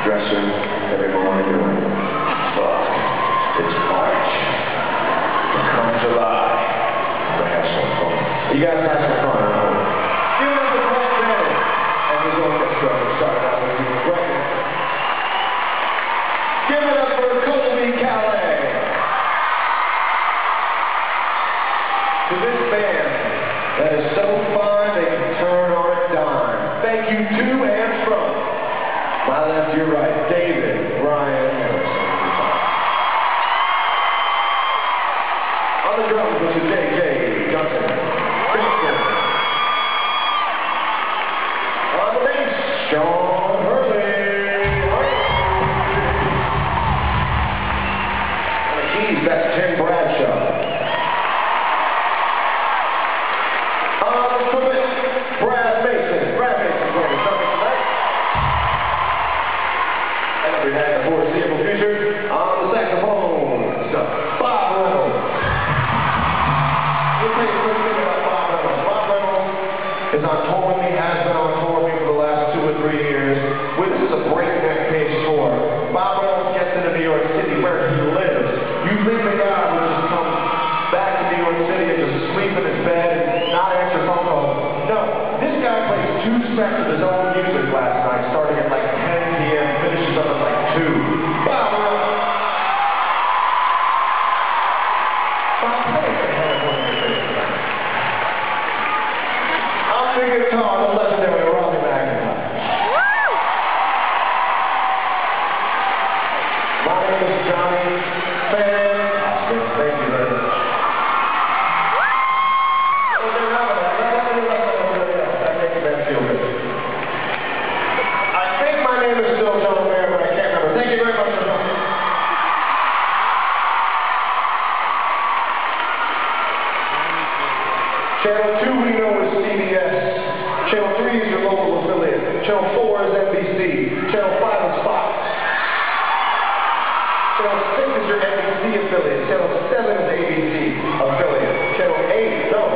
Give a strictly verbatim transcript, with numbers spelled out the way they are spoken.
dresser every morning doing, fuck, it's March. Come July. I'm gonna have some fun. You guys have some fun, huh? Give it up to Brett Bennett and his orchestra who started out with you. Right. Give it up for Colby Calais. To this band that is so fine they can turn on a dime. Thank you to and from my left, your right, David Ryan Harrison. On the drums, Mister J J Johnson. Johnson. On the bass, Sean Hurley. On the keys, that's Tim Bradshaw. On the trumpet, Brad Mason. Brad Mason playing the trumpet tonight. And we have the foreseeable future on the saxophone, Bob Reynolds. We'll take a quick thing about Bob Reynolds. Bob Reynolds is on tour with me, has been on tour with me for the last two or three years. Well, this is a breakneck pace tour. Bob Reynolds gets into New York City where he lives. You think the guy would just come back to New York City and just sleep in his bed and not answer phone calls? No. This guy plays two specs of his own music last night, starting at like ten p m, finishes up at like two. Bob Reynolds. Bob, play the head of one of your favorite. On the guitar, the legendary Robbie McIntyre. My name is Johnny Fantastic. Thank you very much. That makes me feel good. I think my name is still John Mayer, but I can't remember. Thank you very much for coming. Channel two we know is C B S. Channel three is your local affiliate. Channel four is N B C. Channel five is Fox. Channel six is your N B C affiliate. Channel seven is A B C affiliate. Channel eight, no.